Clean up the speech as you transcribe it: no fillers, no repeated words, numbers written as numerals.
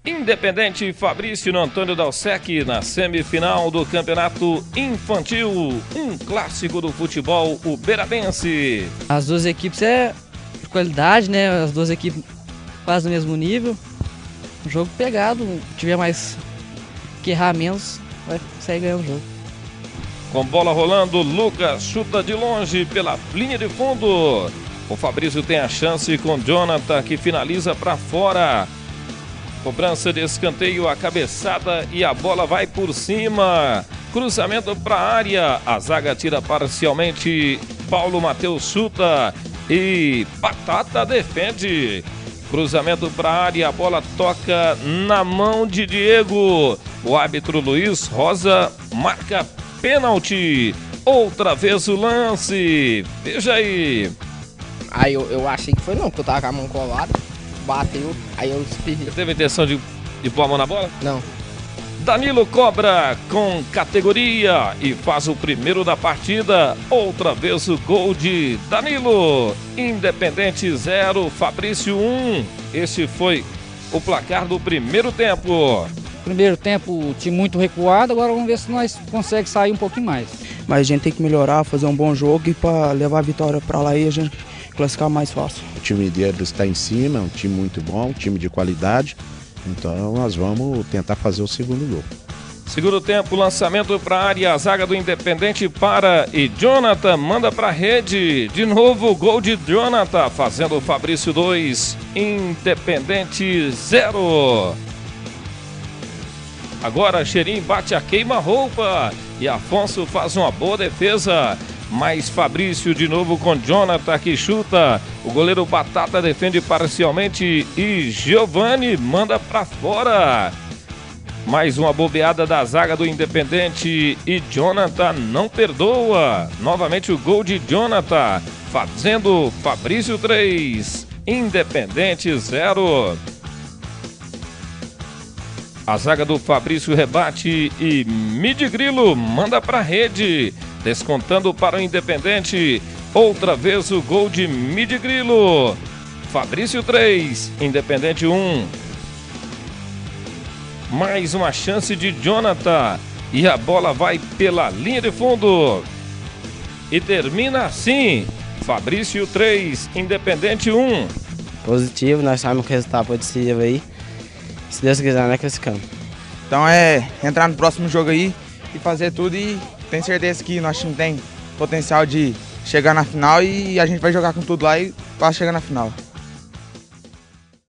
Independente Fabrício no Antônio Dalsec na semifinal do Campeonato Infantil, um clássico do futebol uberabense. As duas equipes é de qualidade, né? As duas equipes quase no mesmo nível. Um jogo pegado, se tiver mais que errar menos, vai sair ganhando o jogo. Com bola rolando, Lucas chuta de longe pela linha de fundo. O Fabrício tem a chance com Jonathan, que finaliza para fora. Cobrança de escanteio, a cabeçada e a bola vai por cima. Cruzamento para a área, a zaga tira parcialmente. Paulo Matheus chuta e Batata defende. Cruzamento para a área, a bola toca na mão de Diego. O árbitro Luiz Rosa marca pênalti. Outra vez o lance. Veja aí. Aí eu achei que foi não, porque eu tava com a mão colada. Bateu, aí eu espirrei. Você teve a intenção de pôr a mão na bola? Não. Danilo cobra com categoria e faz o primeiro da partida. Outra vez o gol de Danilo. Independente 0, Fabrício 1. Esse foi o placar do primeiro tempo. Primeiro tempo, o time muito recuado, agora vamos ver se nós conseguimos sair um pouquinho mais. Mas a gente tem que melhorar, fazer um bom jogo e para levar a vitória para lá e a gente classificar mais fácil. O time deles está em cima, é um time muito bom, um time de qualidade, então nós vamos tentar fazer o segundo gol. Segundo tempo, lançamento para a área, a zaga do Independente para e Jonathan manda para a rede. De novo, gol de Jonathan, fazendo o Fabrício 2, Independente 0. Agora Xerim bate a queima-roupa e Afonso faz uma boa defesa. Mas Fabrício de novo com Jonathan que chuta. O goleiro Batata defende parcialmente e Giovani manda para fora. Mais uma bobeada da zaga do Independente e Jonathan não perdoa. Novamente o gol de Jonathan, fazendo Fabrício 3, Independente 0. A zaga do Fabrício rebate e Midigrilo manda para a rede. Descontando para o Independente. Outra vez o gol de Midigrilo. Fabrício 3, Independente 1. Mais uma chance de Jonathan. E a bola vai pela linha de fundo. E termina assim. Fabrício 3, Independente 1. Positivo, nós sabemos que o resultado positivo aí. Se Deus quiser, nós classificamos. Então é entrar no próximo jogo aí e fazer tudo e tenho certeza que nosso time tem potencial de chegar na final e a gente vai jogar com tudo lá e para chegar na final.